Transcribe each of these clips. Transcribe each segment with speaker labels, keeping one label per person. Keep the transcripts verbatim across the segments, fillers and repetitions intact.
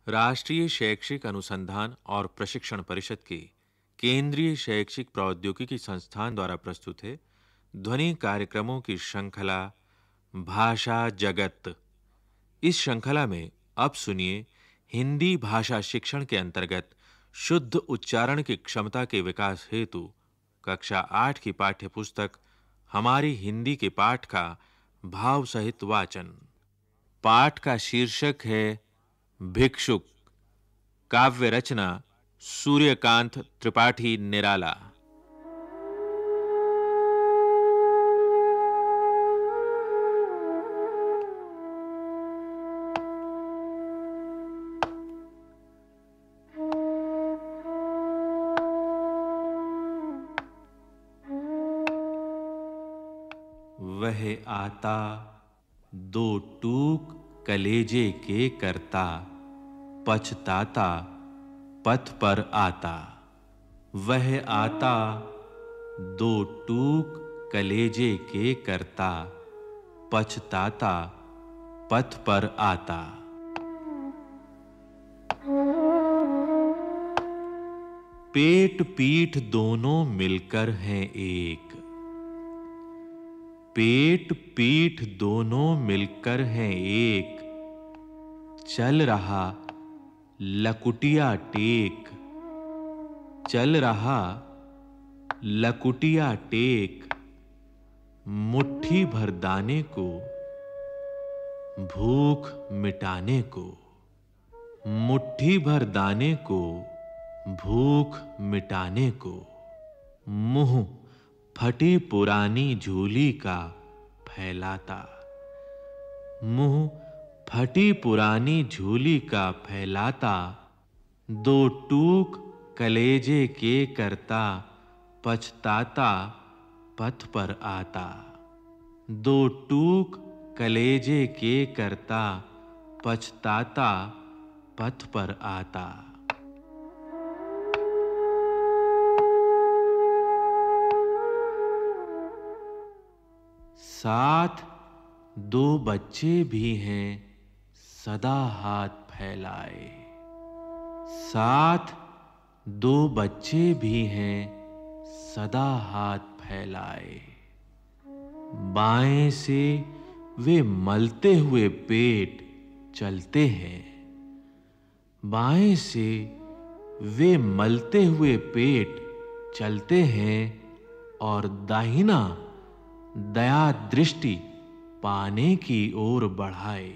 Speaker 1: राष्ट्रीय शैक्षिक अनुसंधान और प्रशिक्षण परिषद के केंद्रीय शैक्षिक प्रौद्योगिकी संस्थान द्वारा प्रस्तुत है ध्वनि कार्यक्रमों की श्रृंखला भाषा जगत। इस श्रृंखला में अब सुनिए हिंदी भाषा शिक्षण के अंतर्गत शुद्ध उच्चारण की क्षमता के विकास हेतु कक्षा आठ की पाठ्य पुस्तक हमारी हिंदी के पाठ का भाव सहित वाचन। पाठ का शीर्षक है भिक्षुक। काव्य रचना सूर्यकांत त्रिपाठी निराला। वह आता दो टूक कलेजे के करता, पछताता पथ पर आता। वह आता दो टूक कलेजे के करता, पछताता पथ पर आता। पेट पीठ दोनों मिलकर हैं एक, पेट पीठ दोनों मिलकर हैं एक। चल रहा लकुटिया टेक, चल रहा लकुटिया टेक। मुट्ठी भर दाने को भूख मिटाने को, मुट्ठी भर दाने को भूख मिटाने को। मुंह फटी पुरानी झोली का फैलाता, मुंह फटी पुरानी झोली का फैलाता। दो टूक कलेजे के करता, पछताता पथ पर आता। दो टूक कलेजे के करता, पछताता पथ पर आता। साथ दो बच्चे भी हैं सदा हाथ फैलाए, साथ दो बच्चे भी हैं सदा हाथ फैलाए। बाएं से वे मलते हुए पेट चलते हैं, बाएं से वे मलते हुए पेट चलते हैं और दाहिना दया दृष्टि पाने की ओर बढ़ाए।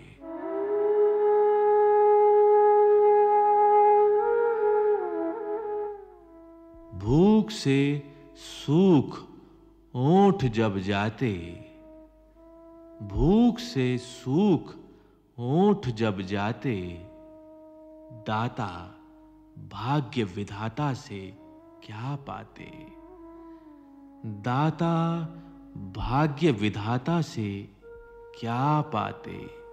Speaker 1: भूख से सूख ओंठ जब जाते, भूख से सूख ओंठ जब जाते। दाता भाग्य विधाता से क्या पाते, दाता भाग्य विधाता से क्या पाते।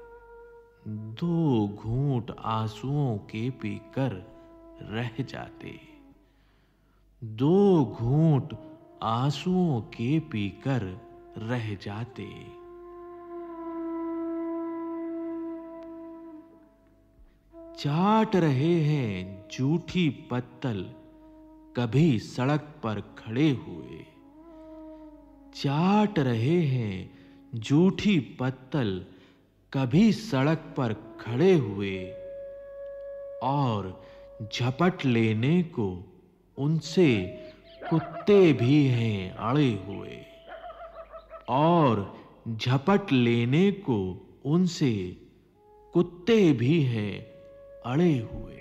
Speaker 1: दो घूंट आंसुओं के पीकर रह जाते, दो घूंट आंसुओं के पीकर रह जाते। चाट रहे हैं जूठी पत्तल कभी सड़क पर खड़े हुए, चाट रहे हैं जूठी पत्तल कभी सड़क पर खड़े हुए। और झपट लेने को उनसे कुत्ते भी हैं अड़े हुए, और झपट लेने को उनसे कुत्ते भी हैं अड़े हुए।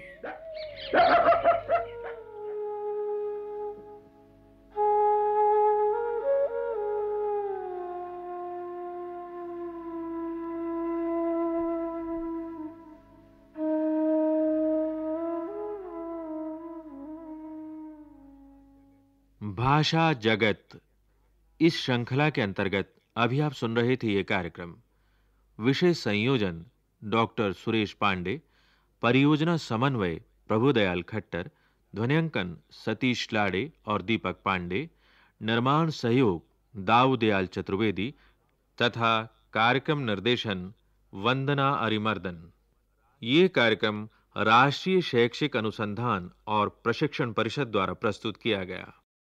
Speaker 1: भाषा जगत। इस श्रृंखला के अंतर्गत अभी आप सुन रहे थे यह कार्यक्रम। विषय संयोजन डॉक्टर सुरेश पांडे, परियोजना समन्वय प्रभुदयाल खट्टर, ध्वनियांकन सतीश लाड़े और दीपक पांडे, निर्माण सहयोग दाऊदयाल चतुर्वेदी तथा कार्यक्रम निर्देशन वंदना अरिमर्दन। ये कार्यक्रम राष्ट्रीय शैक्षिक अनुसंधान और प्रशिक्षण परिषद द्वारा प्रस्तुत किया गया।